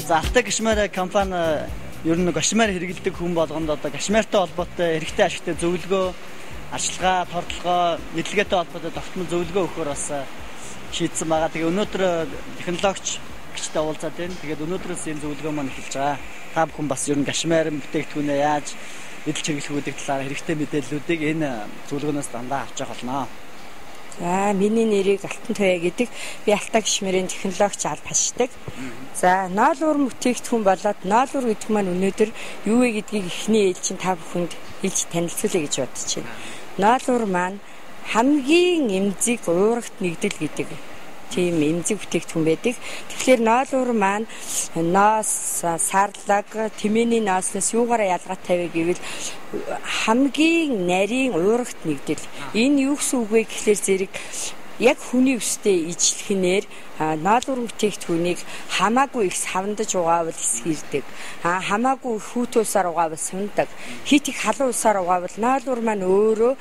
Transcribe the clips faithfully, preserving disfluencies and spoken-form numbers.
За Алтай Кашмир компани ер нь кашмир хэрэглэдэг хүн болгонд одоо кашмиртай холбоотой эрэгтэй ашигтай зөвлөгөө, арчилгаа, тордлогоо, мэдлэгээтэй холбоотой тогтмол зөвлөгөө өгөхөөр бас шийдсэн байгаа. Тэгээ өнөөдөр технологич гिचтэй уулзаад байна. Тэгээд өнөөдрөөс энэ зөвлөгөө маань эхэлж байгаа. Та бүхэн бас ер нь кашмир бүтээгдэхүүнээ яаж эдэл чиглэлүүдийн талаар хэрэгтэй мэдээллүүдийг энэ зөвлөгөөнөөс дандаа авч явах болно. За миний нэрийг Алтан Туяа гэдэг. Би Алтай Кашмирын технологич аль хашдаг. За ноол уур бүтээгдэхүүн болоод ноол уур гэдэг маань өнөөдөр юу вэ гэдгийг эхний ээлжин та бүхэнд хэлж танилцуулъя гэж бодож байна. Ноол уур маань хамгийн эмзэг уурагт нэгдэл гэдэг тийм эмзэг бүтээгдэхүүн байдаг. Тэгэхээр ноол уур маань ноос, сарлаг, тэмээний ноосноос юугаараа ялгаатай вэ гэвэл хамгийн нарийн уурагт нэгдэл. Энэ юу гэсэн үг вэ гэхлээр зэрэг яг хүний өстэй ижлэхнээр ноол уур бүтээгдэхүүнийг хамаагүй их савндаж угаавал эсгэрдэг. Аа хамаагүй их хүүт усаар угаавал сундаг. Хит их халуун усаар угаавал ноол уур маань өөрөө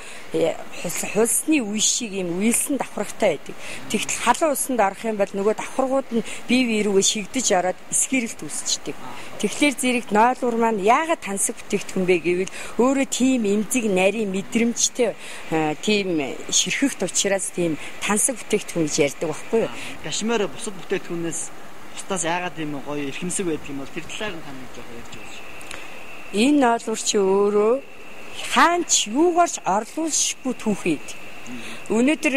хулсны үе шиг юм үйлсэн давхрагтай байдаг. Тэгтэл халуун усанд орох юм бол нөгөө давхаргууд нь бие бие рүүгээ шигдэж ороод эсгэрэлт үүсчдэг. Тэгэхээр зэрэг ноол уур маань яагаад тансаг бүтээгдэхүүн бэ гэвэл өөрөө тийм эмзэг нарийн мэдрэмжтэй тийм ширхэгт учраас тийм тансаг бүтээгдэхүүн гэж ярьдаг байхгүй юу? Кашмир бусад бүтээгдэхүүнээс бусдаас яагаад юм гоё эрхэмсэг байдаг юм бол тэр талаар нь тань жоох ярьж байгаа. Энэ ноол уур чи өөрөө хаач юугаарч орлуулшгүй түүхэд. Өнөөдөр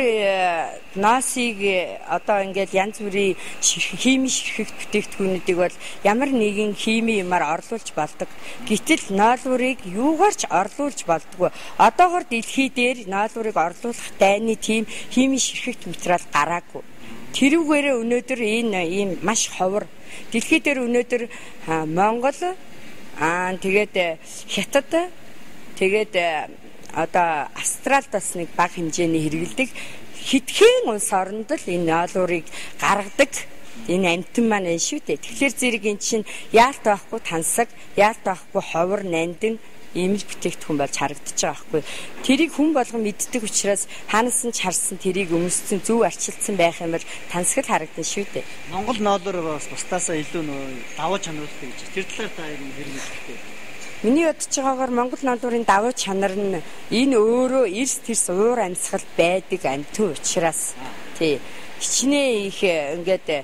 ноосыг одоо ингээд янз бүрийн химийн ширхэгт бүтээгдэхүүнүүдийг бол ямар нэгэн хими юмар орлуулж болдог. Гэтэл ноол уурыг юугаарч орлуулж болдгоо. Одоогор дэлхий дээр ноол уурыг орлуулах дайны тийм химийн ширхэгт материал гараагүй. Тэрүүгээрээ өнөөдөр энэ ийм маш ховор. Дэлхий дээр өнөөдөр Монгол аа тэгээд Хятад тэгээд одоо Австралид бас нэг бага хэмжээний хэрэгэлдэг хитгэн улс оронд л энэ ноол уурыг гаргадаг энэ амтан маань шүү дээ. Тэгэхээр зэрэг эн чинь яалт байхгүй тансаг, яалт байхгүй ховор нандин имиж бүтээгдэхүүн болж харагдаж байгаа байхгүй. Тэрийг хүн болгон мэддэг учраас хаанаас нь ч харсан тэрийг өмссөн зөв арчилсан байх юм бол тансаг харагдана шүү дээ. Монгол ноол уур бас бусдаасаа илүү нөө даваа чанартай гэж. Тэр талаар та ер нь хэрэглэдэг. Миний бодож байгаагаар Монгол ноол уурын давуу чанар нь энэ өөрөө эрс тэрс уур амьсгал байдаг амтэн учраас тий хичнээн их ингээд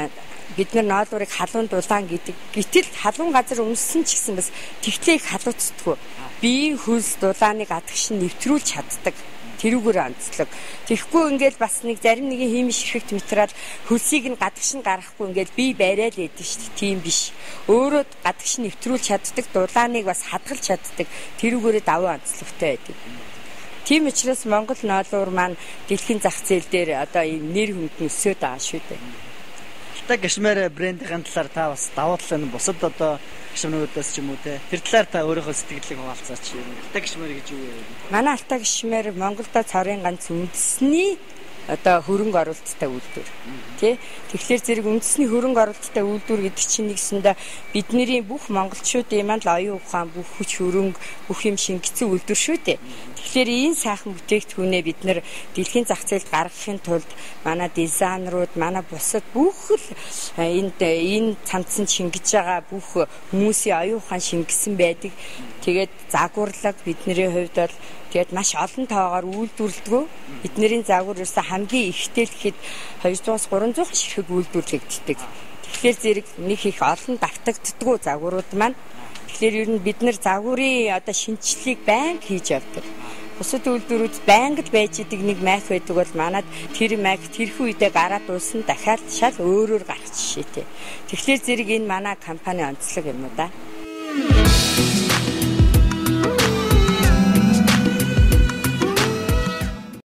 бид нар ноол уурыг халуун дулаан гэдэг. Гэтэл халуун газар өмссөн ч гэсэн бас тэгтлээ их халууцдаггүй. Биеийн хөлс дулааныг адагш нэвтрүүлж чаддаг. Тэрүүгээр онцлог. Тэгэхгүй ингээд бас нэг зарим нэгэн химийн ширхэгт материал хөлсийг нь гадагш нь гаргахгүй ингээд бие бариад байдаг шүү дээ. Тийм биш. Өөрөө гадагш нь нэвтрүүлж чаддаг, дулааныг бас хадгалж чаддаг. Тэрүүгээрээ давуу онцлогтой байдаг. Тийм учраас Монгол ноол уур маань дэлхийн зах зээл дээр одоо ийм нэр хүнд өсөд байгаа шүү дээ. Алтай Кашмир брендийн талаар та бас давуу тал нь бусад одоо кашмируудаас ч юм уу те тэр талаар та өөрийнхөө сэтгэлийг хуваалцаач. Алтай Кашмир гэж юу вэ? Манай Алтай Кашмир Монголда цорын ганц үндэсний одоо хөрөнгө оруулалттай үйлдвэр тий. Тэгэхээр зэрэг үндэсний хөрөнгө оруулалттай үйлдвэр гэдэг чинь нэгсэндээ бидний бүх монголчуудын маань л оюун ухаан бүх хүч хөрөнгө бүх юм шингэсэн үйлдвэр шүү дээ. Тэгэхээр энэ сайхан бүтээгдэхүүнээ бид нэр дэлхийн зах зээлд гаргахын тулд манай дизайнерууд, манай бусад бүх л энд энэ цамцсан шингэж байгаа бүх хүмүүсийн оюун ухаан шингэсэн байдаг. Тэгээд загварлаг бидний хувьд бол тэгээд маш олон тоогоор үйлдвэрлэдэг. Эднэрийн загвар ерөөсө хамгийн ихтэй л гэхэд хоёрдугаас гуравдугаар ширхэг үйлдвэрлэгддэг. Тэгэхээр зэрэг нэг их олон давтагддаггүй загварууд маань. Тэгэхээр ер нь бид нар загварын одоо шинжилгээг байнга хийж явдаг. Бусад үйлдвэрүүд байнга л байж идэг нэг майк байдаг бол манад тэр майк тэрхүү үедээ гараад дуусна дахиад шал өөрөөр гарах жишээтэй. Тэгэхээр зэрэг энэ манай компани онцлог юм уу да.